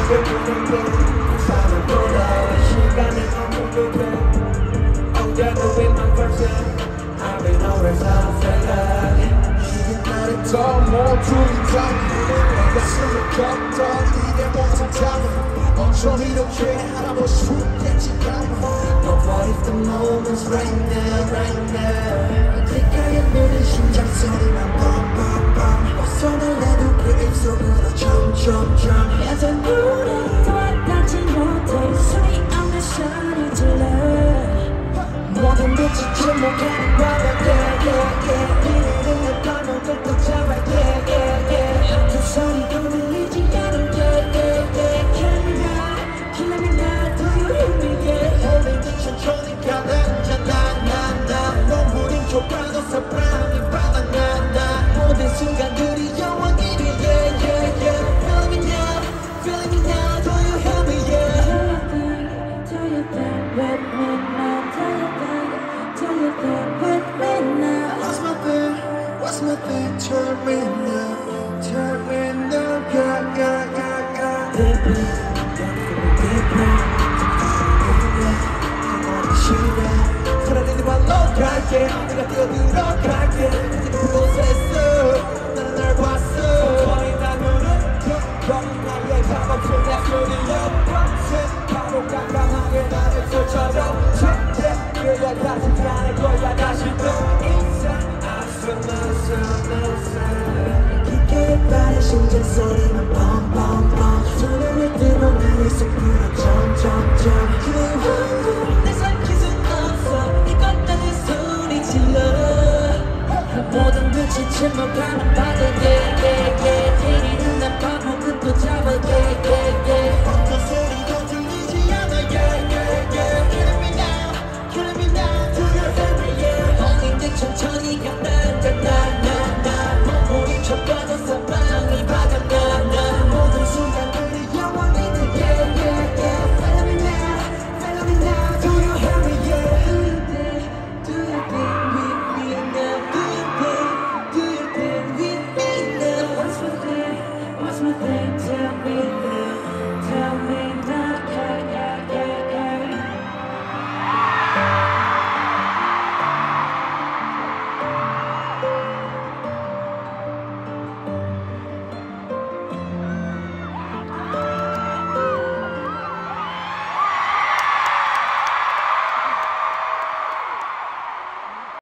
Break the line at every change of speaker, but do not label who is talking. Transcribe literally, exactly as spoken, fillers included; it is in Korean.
왜 그런데 사람 돌아와 시간을 머무르게 Oh yeah, do it my person I've been always out of 생각 이게 나를 더 모두리 담아 가슴을 걷던 이게 모든 담아 어쩜 이렇게 하라고 싶겠지 담아 But what if the moment's right now, right now 귓가에 느린 심장 소리만 뻥뻥뻥 벗어날 내도 그 입속으로 점점점 여전 우리 또다지 못해 소리 없는 소리 질러 모든 빛이 침묵하는 바다 yeah yeah yeah 이리는 발목부터 잡아 yeah yeah yeah 두 소리도 들리지 않은 yeah yeah yeah Can you killing me now do you hear me yeah 오늘 빛은 천니까 난자나나나 눈물이 좁아도 사랑이 바닥난다 모든 순간들이 영원히 be yeah yeah yeah Feeling me now feeling me now do you hear me yeah Do you think with me now do you think do you think with me now What's my thing what's my thing turn me now turn me now yeah yeah yeah yeah Deeply deeply 싫어 사랑이 발로 갈게 내가 뛰어들어갈게 그곳에서 나는 널 봤어 거의 다 누르고 거의 나의 감옥 내 소리 옆에 바로 깜깜하게 나를 펼쳐줘 절대 그야 같지 않을 거야 다시 또 이상 I feel no sound no sound 깊게 빠른 심장 소리만 뻥뻥뻥 두 눈을 뜨고 나의 속으로 점점점 그의 환구 내 삼킬 수 없어 이것 따윈 소리 질러 모든 빛이 침묵하